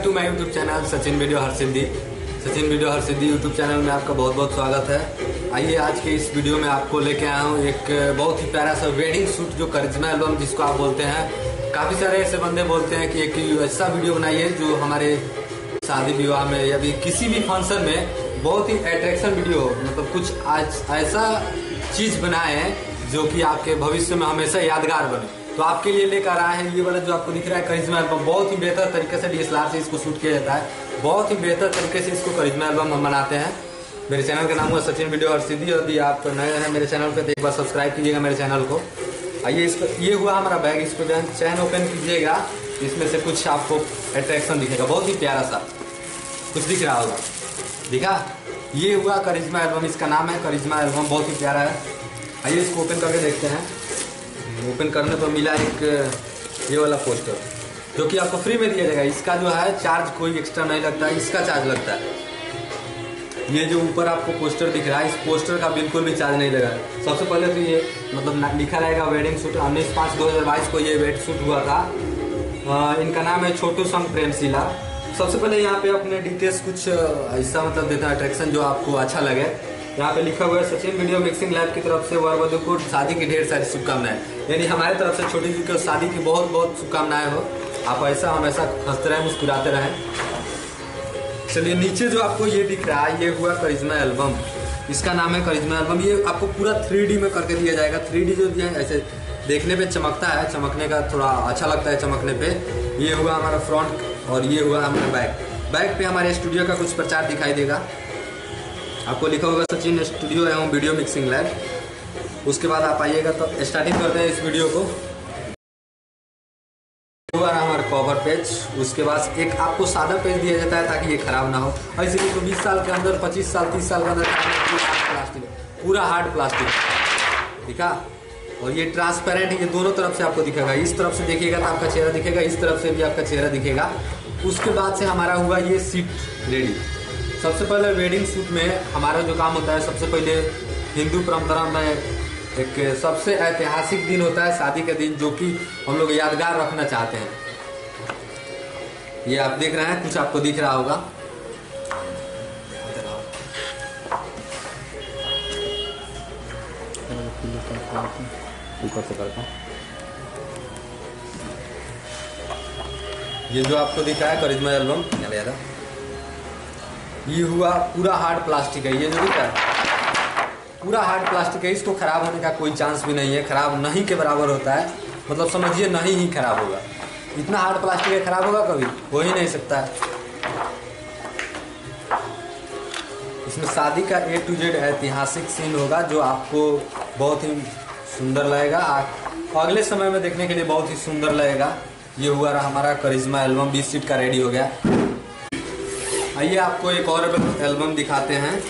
To my YouTube channel Sachin video Har Siddhi. Sachin video Har Siddhi YouTube channel में आपका बहुत बहुत स्वागत है। आइए आज के इस वीडियो में आपको लेके आया हूँ एक बहुत ही प्यारा सा वेडिंग शूट जो करिश्मा एल्बम जिसको आप बोलते हैं। काफी सारे ऐसे बंदे बोलते हैं कि एक ऐसा वीडियो बनाइए जो हमारे शादी विवाह में या भी किसी भी फंक्शन में बहुत ही अट्रैक्शन वीडियो हो, मतलब कुछ आज ऐसा चीज बनाए हैं जो कि आपके भविष्य में हमेशा यादगार बने। तो आपके लिए लेकर आए हैं ये वाला जो आपको दिख रहा है करिश्मा एल्बम। बहुत ही बेहतर तरीके से डीएसएलआर से इसको शूट किया जाता है, बहुत ही बेहतर तरीके से इसको करिश्मा एल्बम हम बनाते हैं। मेरे चैनल का नाम है सचिन वीडियो हर सिद्धि। यदि आप नए हैं मेरे चैनल पे तो एक बार सब्सक्राइब कीजिएगा मेरे चैनल को। आइए इसको, ये हुआ हमारा बैग, इसको चैन ओपन कीजिएगा, इसमें से कुछ आपको अट्रैक्शन दिखेगा, बहुत ही प्यारा सा कुछ दिख रहा होगा, दिखा? ये हुआ करिश्मा एल्बम, इसका नाम है करिश्मा एल्बम, बहुत ही प्यारा है। आइए इसको ओपन करके देखते हैं। ओपन करने पर मिला एक ये वाला पोस्टर जो कि आपको फ्री में दिया जाएगा। इसका जो है चार्ज कोई एक्स्ट्रा नहीं लगता है, इसका चार्ज लगता है। ये जो ऊपर आपको पोस्टर दिख रहा है, इस पोस्टर का बिल्कुल भी चार्ज नहीं लगा है। सबसे पहले तो ये मतलब लिखा रहेगा वेडिंग शूट 19/5/2022 को ये वेडिंग शूट हुआ था। इनका नाम है छोटू संग प्रेमशिला। सबसे पहले यहाँ पे अपने डिटेल्स कुछ ऐसा मतलब देता है अट्रैक्शन जो आपको अच्छा लगे। यहाँ पे लिखा हुआ है सचिन वीडियो मिक्सिंग लैब की तरफ से वर वधू को शादी की ढेर सारी शुभकामनाएं। यानी हमारे तरफ से छोटी जी को शादी की बहुत बहुत शुभकामनाएं हो। आप ऐसा हमेशा हंसते रहें, मुस्कुराते रहें। चलिए नीचे जो आपको ये दिख रहा है ये हुआ करिश्मा एल्बम, इसका नाम है करिश्मा एल्बम। ये आपको पूरा 3D में करके दिया जाएगा। 3D जो दिया है ऐसे देखने पे चमकता है, चमकने का थोड़ा अच्छा लगता है चमकने पे। ये हुआ हमारा फ्रंट और ये हुआ हमारा बैक। बैक पे हमारे स्टूडियो का कुछ प्रचार दिखाई देगा, आपको लिखा होगा सचिन स्टूडियो एवं वीडियो मिक्सिंग लैब। उसके बाद आप आइएगा तो स्टार्टिंग करते हैं इस वीडियो को। हमारा कवर पेज, उसके बाद एक आपको सादा पेज दिया जाता है ताकि ये खराब ना हो। ऐसे कि तो 20 साल के अंदर, 25 साल 30 साल के अंदर प्लास्टिक, पूरा हार्ड प्लास्टिक दिखा। और ये ट्रांसपेरेंट, ये दोनों तरफ से आपको दिखेगा। इस तरफ से देखिएगा तो आपका चेहरा दिखेगा, इस तरफ से भी आपका चेहरा दिखेगा। उसके बाद से हमारा हुआ ये सीट रेडी। सबसे पहले वेडिंग शूट में हमारा जो काम होता है, सबसे पहले हिंदू परंपरा में एक सबसे ऐतिहासिक दिन होता है शादी का दिन, जो कि हम लोग यादगार रखना चाहते हैं। ये आप देख रहे हैं, कुछ आपको दिख रहा होगा। ऊपर से करता हूं। ये जो आपको दिख रहा है करिश्मा एल्बम, ये हुआ पूरा हार्ड प्लास्टिक है। ये जो दिख रहा है पूरा हार्ड प्लास्टिक है, इसको खराब होने का कोई चांस भी नहीं है। खराब नहीं के बराबर होता है, मतलब समझिए नहीं ही खराब होगा। इतना हार्ड प्लास्टिक है, खराब होगा कभी? हो ही नहीं सकता है। इसमें शादी का A to Z ऐतिहासिक सीन होगा जो आपको बहुत ही सुंदर लगेगा, अगले समय में देखने के लिए बहुत ही सुंदर लगेगा। ये हुआ रहा हमारा करिश्मा एल्बम, 20 सीट का रेडी हो गया। आइए आपको एक और एल्बम दिखाते हैं।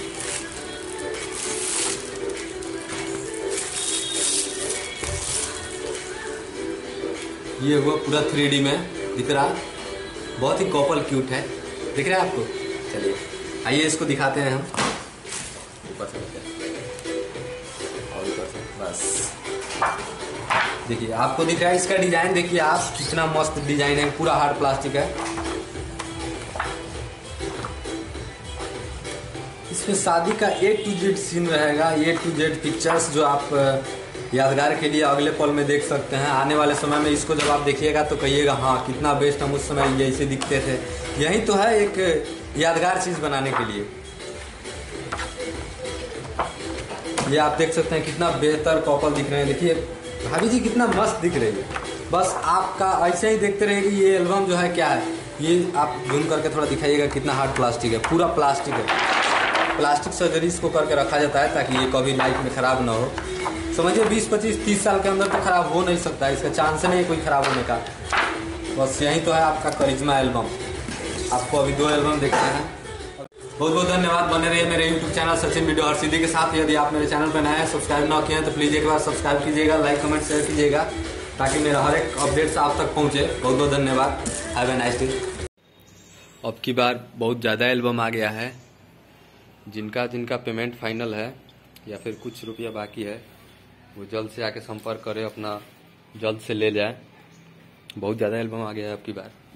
ये हुआ पूरा 3D में दिख रहा, बहुत ही कपल क्यूट है, दिख रहा है आपको? चलिए आइए इसको दिखाते हैं हम ऊपर से और ऊपर से। बस देखिए आपको दिख रहा है इसका डिजाइन, देखिए आप कितना मस्त डिजाइन है, पूरा हार्ड प्लास्टिक है। इसमें शादी का A to Z सीन रहेगा, A to Z पिक्चर्स जो आप यादगार के लिए अगले पल में देख सकते हैं। आने वाले समय में इसको जब आप देखिएगा तो कहिएगा हाँ कितना बेस्ट, हम उस समय ये ऐसे दिखते थे। यही तो है एक यादगार चीज बनाने के लिए। ये आप देख सकते हैं कितना बेहतर कपल दिख रहे हैं। देखिए भाभी जी कितना मस्त दिख रही है। बस आपका ऐसे ही देखते रहिए कि ये एल्बम जो है क्या है। ये आप जूम करके थोड़ा दिखाइएगा कितना हार्ड प्लास्टिक है, पूरा प्लास्टिक है। प्लास्टिक सर्जरी इसको करके रखा जाता है ताकि ये कभी लाइफ में खराब ना हो। समझिए 20, 25, 30 साल के अंदर तो खराब हो नहीं सकता, इसका चांस नहीं है कोई खराब होने का। बस यही तो है आपका करिश्मा एल्बम। आपको अभी 2 एल्बम देखते हैं। बहुत बहुत धन्यवाद, बने रहिए मेरे YouTube channel Sachin video Har Siddhi के साथ। यदि आप मेरे चैनल पर नए हैं, सब्सक्राइब ना किए हैं तो प्लीज़ एक बार सब्सक्राइब कीजिएगा, लाइक कमेंट शेयर कीजिएगा ताकि मेरा हर एक अपडेट्स आप तक पहुँचे। बहुत बहुत धन्यवाद, हैव ए नाइस डे। अब की बार बहुत ज़्यादा एल्बम आ गया है। जिनका पेमेंट फाइनल है या फिर कुछ रुपया बाकी है वो जल्द से आके संपर्क करें, अपना जल्द से ले जाए। बहुत ज़्यादा एल्बम आ गया है अब की बार।